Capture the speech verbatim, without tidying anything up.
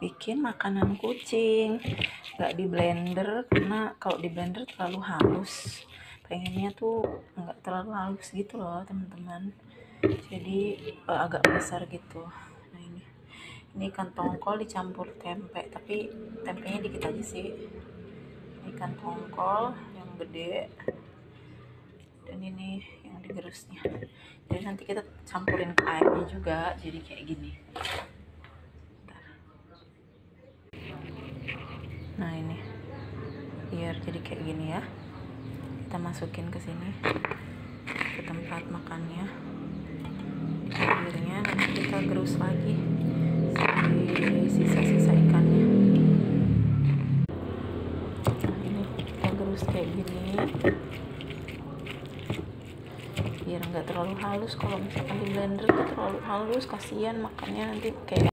bikin makanan kucing, nggak di blender karena kalau di blender terlalu halus, pengennya tuh nggak terlalu halus gitu loh teman-teman, jadi uh, agak besar gitu. Nah ini ini ikan tongkol dicampur tempe, tapi tempenya dikit aja sih. Ini ikan tongkol yang gede dan ini yang digerusnya, jadi nanti kita campurin ke airnya juga jadi kayak gini. Nah ini biar jadi kayak gini ya, kita masukin ke sini ke tempat makannya, di akhirnya nanti kita gerus lagi si sisa-sisa ikannya. Nah ini kita gerus kayak gini biar nggak terlalu halus. Kalau misalkan di blender tuh terlalu halus, kasihan makannya nanti kayak